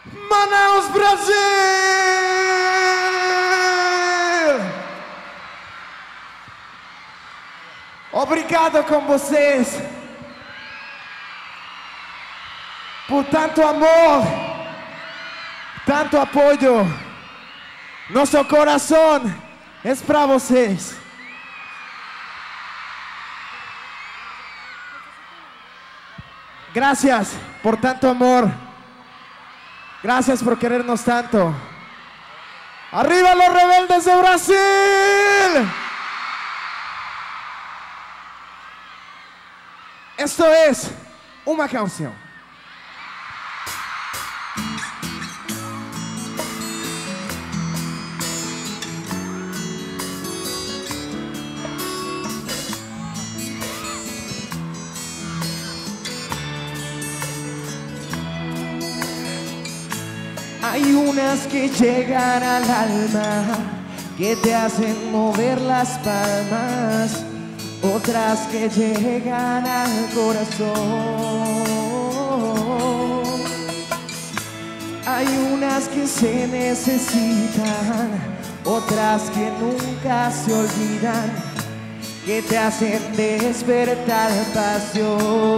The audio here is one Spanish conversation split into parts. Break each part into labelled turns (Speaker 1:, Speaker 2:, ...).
Speaker 1: Manaus, Brasil! Obrigado com vocês por tanto amor, tanto apoio. Nosso coração é para vocês. Gracias por tanto amor. Gracias por querernos tanto. ¡Arriba los rebeldes de Brasil! Esto es una canción. Hay unas que llegan al alma, que te hacen mover las palmas, otras que llegan al corazón. Hay unas que se necesitan, otras que nunca se olvidan, que te hacen despertar pasión,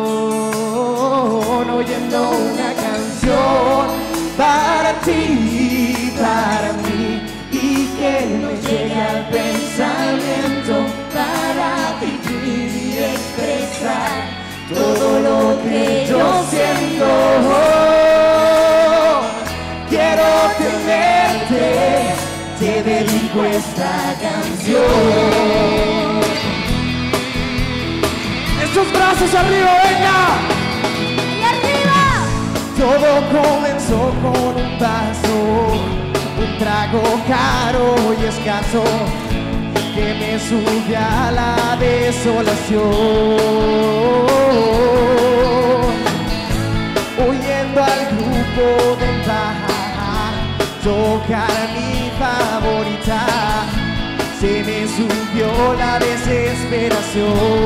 Speaker 1: oyendo una canción para ti, para mí, y que nos llegue al pensamiento para vivir y expresar todo lo que yo siento. Quiero tenerte, te dedico esta canción. Estos brazos arriba, venga. Todo comenzó con un vaso, un trago caro y escaso, que me sube a la desolación. Huyendo al grupo del bar, tocar mi favorita, se me subió la desesperación.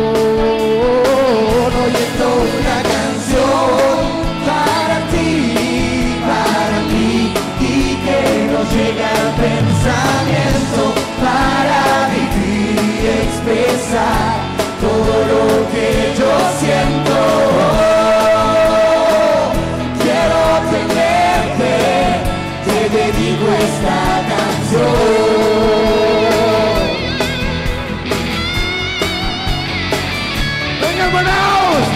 Speaker 1: Oyendo una canción para ti, para mí, y que nos llegue al pensamiento para vivir y expresar todo lo que yo siento. Quiero tenerte, te dedico esta canción. ¡Venga, Manaus!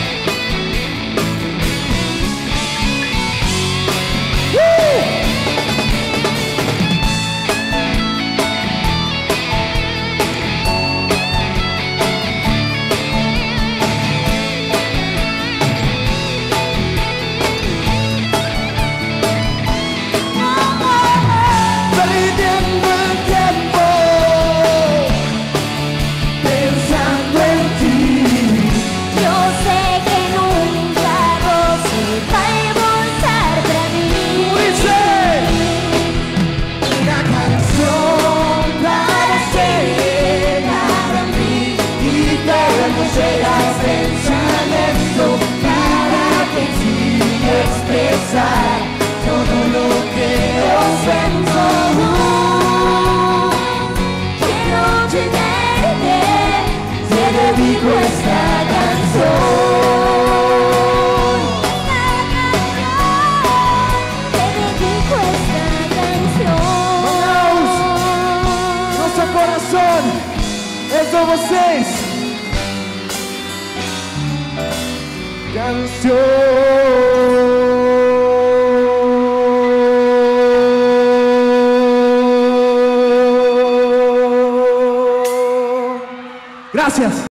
Speaker 1: Todo lo que yo siento. Quiero tenerte, te dedico esta canción. Te dedico esta canción. Manaus, nosso coração é de vocês. Canción. Gracias.